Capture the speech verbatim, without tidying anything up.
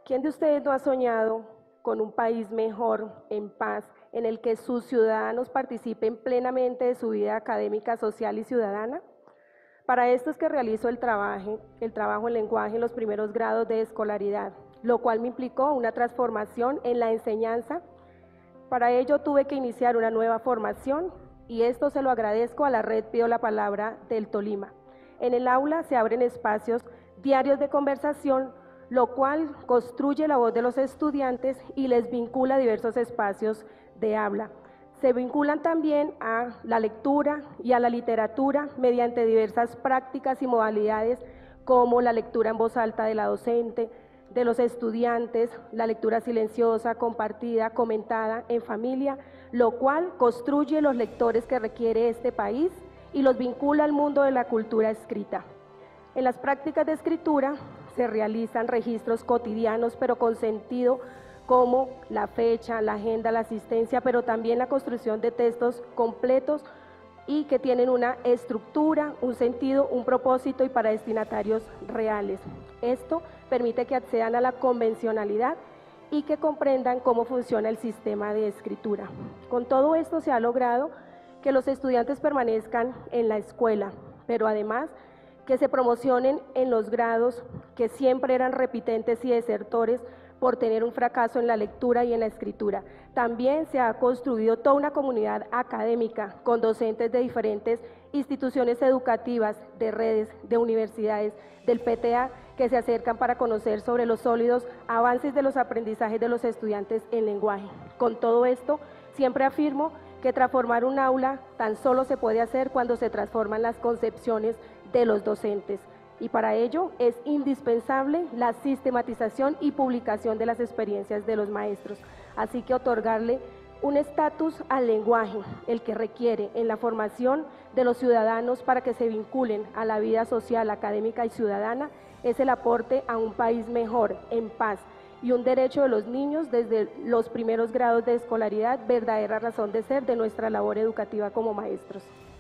¿Quién de ustedes no ha soñado con un país mejor, en paz, en el que sus ciudadanos participen plenamente de su vida académica, social y ciudadana? Para esto es que realizo el trabajo, el trabajo en lenguaje en los primeros grados de escolaridad, lo cual me implicó una transformación en la enseñanza. Para ello tuve que iniciar una nueva formación y esto se lo agradezco a la Red Pido la Palabra del Tolima. En el aula se abren espacios diarios de conversación, lo cual construye la voz de los estudiantes y les vincula a diversos espacios de habla. Se vinculan también a la lectura y a la literatura mediante diversas prácticas y modalidades como la lectura en voz alta de la docente, de los estudiantes, la lectura silenciosa, compartida, comentada en familia, lo cual construye los lectores que requiere este país y los vincula al mundo de la cultura escrita. En las prácticas de escritura se realizan registros cotidianos, pero con sentido, como la fecha, la agenda, la asistencia, pero también la construcción de textos completos y que tienen una estructura, un sentido, un propósito y para destinatarios reales. Esto permite que accedan a la convencionalidad y que comprendan cómo funciona el sistema de escritura. Con todo esto se ha logrado que los estudiantes permanezcan en la escuela, pero además que se promocionen en los grados que siempre eran repitentes y desertores por tener un fracaso en la lectura y en la escritura. También se ha construido toda una comunidad académica con docentes de diferentes instituciones educativas, de redes, de universidades, del P T A, que se acercan para conocer sobre los sólidos avances de los aprendizajes de los estudiantes en lenguaje. Con todo esto, siempre afirmo que transformar un aula tan solo se puede hacer cuando se transforman las concepciones de los docentes. Y para ello es indispensable la sistematización y publicación de las experiencias de los maestros. Así que otorgarle un estatus al lenguaje, el que requiere en la formación de los ciudadanos para que se vinculen a la vida social, académica y ciudadana, es el aporte a un país mejor, en paz, y un derecho de los niños desde los primeros grados de escolaridad, verdadera razón de ser de nuestra labor educativa como maestros.